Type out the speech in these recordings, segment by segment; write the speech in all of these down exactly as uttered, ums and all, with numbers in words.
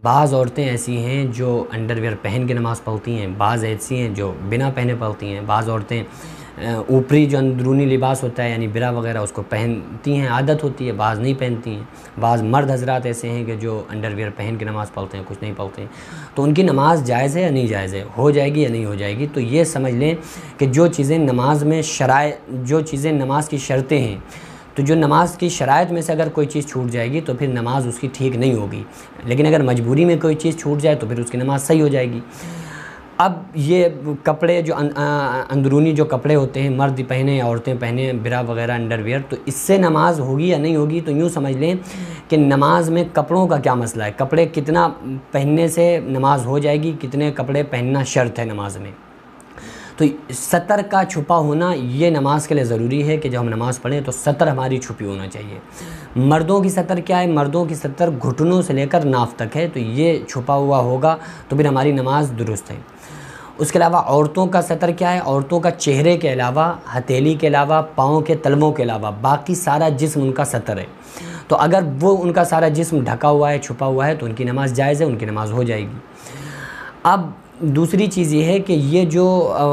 بعض عورتیں ایسی ہیں جو انڈر ویئر پہن کے نماز پڑھتی ہیں، بعض ایسی ہیں جو بنا پہنے پڑھتی ہیں، بعض عورتیں اوپری جو اندرونی لباس ہوتا ہے یعنی برا وغیرہ اس کو پہنتی ہیں، عادت ہوتی ہے، بعض نہیں پہنتی ہیں، بعض مرد حضرات ایسے ہیں کہ جو انڈر ویئر پہن کے نماز پڑھتے ہیں، کچھ نہیں پڑھتے ہیں، تو ان کی نماز جائز ہے یا نہیں جائز ہے، ہو جائے گی یا نہیں ہو جائے گی؟ تو یہ سمجھ لیں کہ جو چیزیں نماز میں شرائط جو چیزیں نماز کی شرطیں ہیں، تو جو نماز کی شرائط میں سے اگر کوئی چیز چھوٹ جائے گی تو پھر نماز اس کی ٹھیک نہیں ہوگی، لیکن اگر مجبوری میں کوئی چیز چھوٹ جائے تو پھر اس کی نماز صحیح ہو جائے گی۔ اب یہ کپڑے جو اندرونی جو کپڑے ہوتے ہیں، مرد پہنے یا عورتیں پہنے، برا وغیرہ انڈر ویئر، تو اس سے نماز ہوگی یا نہیں ہوگی؟ تو یوں سمجھ لیں کہ نماز میں کپڑوں کا کیا مسئلہ ہے، کپڑے کتنا پہننے سے نماز ہو جائے گی، کتنے کپڑے پہننا شرط ہے نماز میں۔ تو سطر کا چھپا ہونا یہ نماز کے لیے ضروری ہے کہ جب ہم نماز پڑھیں تو سطر ہماری چھپی ہونا چاہیے۔ مردوں کی سطر کیا ہے؟ مردوں کی سطر گھٹنوں سے لے کر ناف تک ہے، تو یہ چھپا ہوا ہوگا تو پھر ہماری نماز درست ہے۔ اس کے علاوہ عورتوں کا سطر کیا ہے؟ عورتوں کا چہرے کے علاوہ، ہتھیلی کے علاوہ، پاؤں کے تلووں کے علاوہ باقی سارا جسم ان کا سطر ہے، تو اگر وہ ان کا سارا جسم ڈھکا ہوا ہے، چھپا ہوا ہے، تو ان کی نماز جائز ہے، ان کی نماز ہو جائے گی۔ اب دوسری چیز یہ ہے کہ یہ جو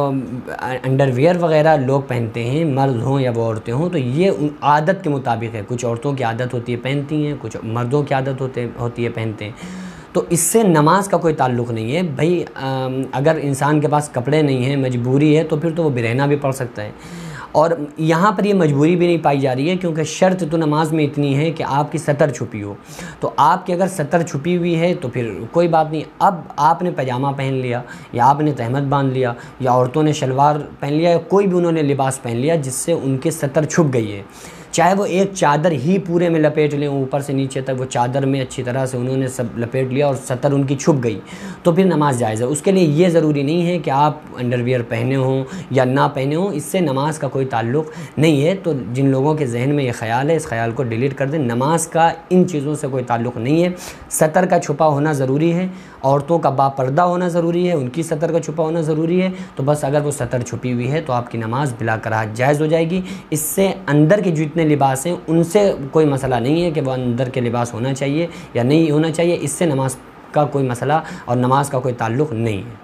انڈر ویئر وغیرہ لوگ پہنتے ہیں، مرد ہوں یا وہ عورتیں ہوں، تو یہ عادت کے مطابق ہے، کچھ عورتوں کی عادت ہوتی ہے پہنتی ہیں، کچھ مردوں کی عادت ہوتے ہوتی ہے پہنتے ہیں، تو اس سے نماز کا کوئی تعلق نہیں ہے۔ بھائی اگر انسان کے پاس کپڑے نہیں ہیں، مجبوری ہے، تو پھر تو وہ برہنہ بھی پڑھ سکتا ہے، اور یہاں پر یہ مجبوری بھی نہیں پائی جا رہی ہے، کیونکہ شرط تو نماز میں اتنی ہے کہ آپ کی سطر چھپی ہو، تو آپ کی اگر سطر چھپی ہوئی ہے تو پھر کوئی بات نہیں۔ اب آپ نے پاجامہ پہن لیا، یا آپ نے تہمت باندھ لیا، یا عورتوں نے شلوار پہن لیا، یا کوئی بھی انہوں نے لباس پہن لیا جس سے ان کی سطر چھپ گئی ہے، چاہے وہ ایک چادر ہی پورے میں لپیٹ لیں، اوپر سے نیچے تک وہ چادر میں اچھی طرح سے انہوں نے سب لپیٹ لیا اور سطر ان کی چھپ گئی، تو پھر نماز جائز ہے۔ اس کے لیے یہ ضروری نہیں ہے کہ آپ انڈر ویئر پہنے ہوں یا نہ پہنے ہوں، اس سے نماز کا کوئی تعلق نہیں ہے۔ تو جن لوگوں کے ذہن میں یہ خیال ہے، اس خیال کو ڈیلیٹ کر دیں، نماز کا ان چیزوں سے کوئی تعلق نہیں ہے۔ سطر کا چھپا ہونا ضروری ہے، عورتوں کا با پردہ ہونا ضروری ہے، ان کی سطر کا چھپا ہونا ضروری ہے، تو بس اگر وہ سطر چھپی ہوئی ہے تو آپ کی نماز بلا کراہت جائز ہو جائے گی۔ اس سے اندر کے جتنے لباس ہیں ان سے کوئی مسئلہ نہیں ہے کہ وہ اندر کے لباس ہونا چاہیے یا نہیں ہونا چاہیے، اس سے نماز کا کوئی مسئلہ اور نماز کا کوئی تعلق نہیں ہے۔